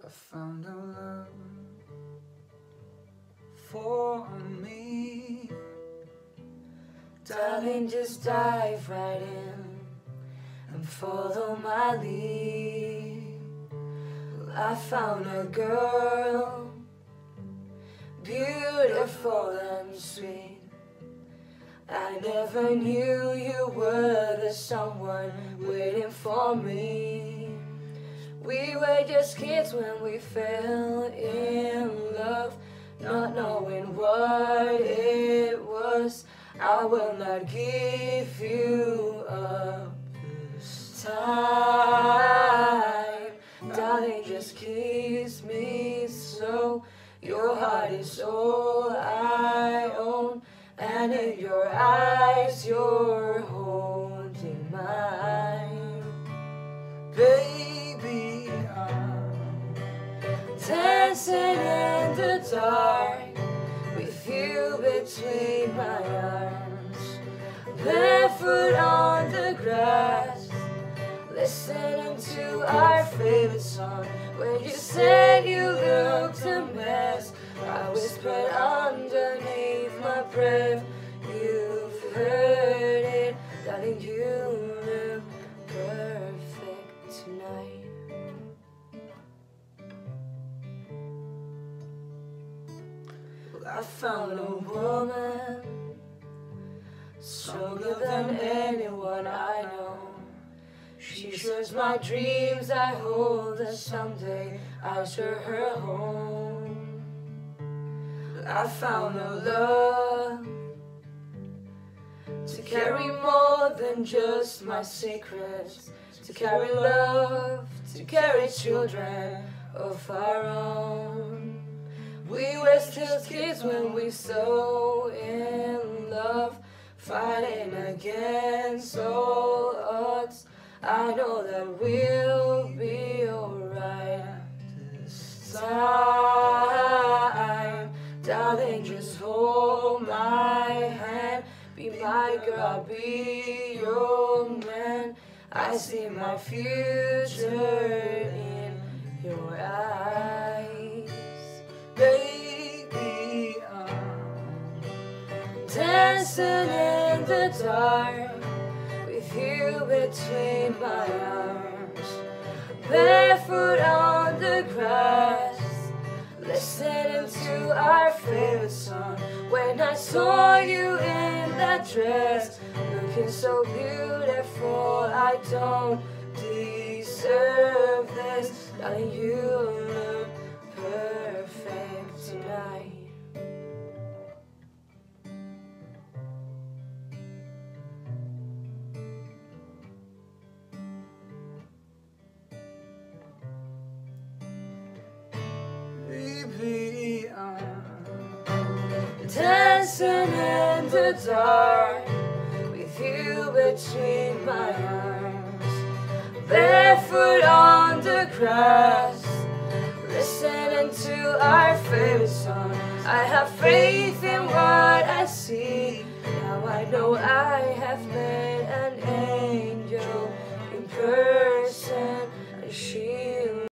I found a love for me. Darling, just dive right in and follow my lead. I found a girl, beautiful and sweet. I never knew you were the someone waiting for me. We were just kids when we fell in love, not knowing what it was. I will not give you up this time. Darling, just kiss me slow. Your heart is all I own, and in your eyes you're holding mine. Baby, I'm dancing in the dark with you between my arms, barefoot on the grass, listening to our favorite song. When you said you looked a mess, I whispered underneath my breath, you've heard it, darling, you look perfect tonight. I found a woman stronger than anyone I know. She shares my dreams, I hold her someday, I'll show her home. I found a love to carry more than just my secrets, to carry love, to carry children of our own. We were still kids when we so in love, fighting against all odds. I know that we'll be alright this time. Darling, just hold my hand, be my girl, I'll be your man. I see my future in your eyes. baby, Dancing in the dark with you between my arms, barefoot on the grass, listening to our favorite song. When I saw you in that dress, looking so beautiful, I don't deserve this. Darling, you look perfect tonight. baby, I'm Dancing in the dark with you between my arms, barefoot on the grass, listening to our favorite song. I have faith in what I see. Now I know I have met